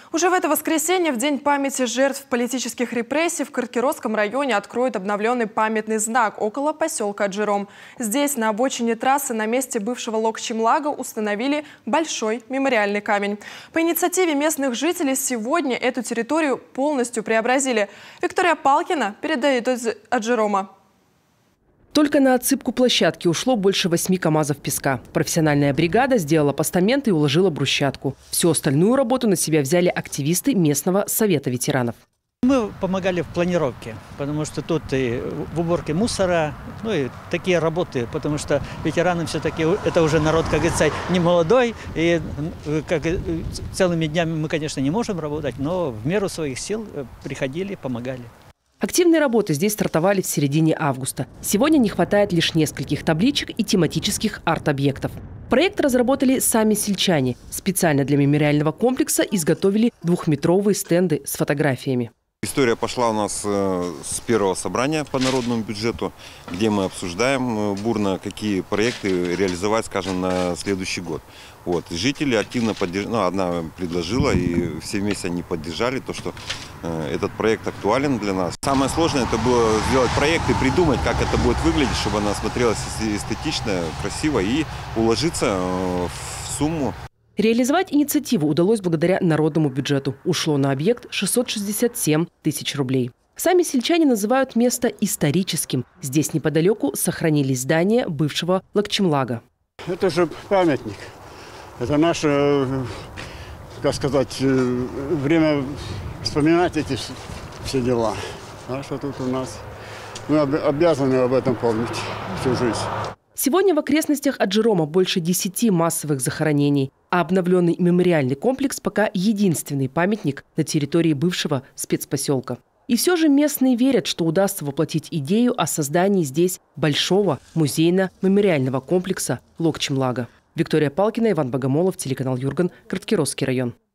Уже в это воскресенье, в День памяти жертв политических репрессий, в Карткиросском районе откроют обновленный памятный знак около поселка Аджиром. Здесь, на обочине трассы, на месте бывшего Локчимлага, установили большой мемориальный камень. По инициативе местных жителей сегодня эту территорию полностью преобразили. Виктория Палкина передает из Аджирома. Только на отсыпку площадки ушло больше 8 КАМАЗов песка. Профессиональная бригада сделала постаменты и уложила брусчатку. Всю остальную работу на себя взяли активисты местного совета ветеранов. Мы помогали в планировке, потому что тут и в уборке мусора, ну и такие работы, потому что ветераны все-таки это уже народ, как говорится, не молодой, и как, целыми днями мы, конечно, не можем работать, но в меру своих сил приходили, помогали. Активные работы здесь стартовали в середине августа. Сегодня не хватает лишь нескольких табличек и тематических арт-объектов. Проект разработали сами сельчане. Специально для мемориального комплекса изготовили 2-метровые стенды с фотографиями. История пошла у нас с первого собрания по народному бюджету, где мы обсуждаем бурно, какие проекты реализовать, скажем, на следующий год. Вот. Жители активно поддержали, одна предложила, и все вместе они поддержали то, что этот проект актуален для нас. Самое сложное это было сделать проект и придумать, как это будет выглядеть, чтобы она смотрелась эстетично, красиво и уложиться в сумму. Реализовать инициативу удалось благодаря народному бюджету. Ушло на объект 667 тысяч рублей. Сами сельчане называют место историческим. Здесь неподалеку сохранились здания бывшего Локчимлага. Это же памятник. Это наше, как сказать, время вспоминать эти все дела. А что тут у нас? Мы обязаны об этом помнить всю жизнь. Сегодня в окрестностях Аджирома больше 10 массовых захоронений, а обновленный мемориальный комплекс пока единственный памятник на территории бывшего спецпоселка. И все же местные верят, что удастся воплотить идею о создании здесь большого музейно-мемориального комплекса Локчимлага. Виктория Палкина, Иван Богомолов, телеканал Юрган, Карткиросский район.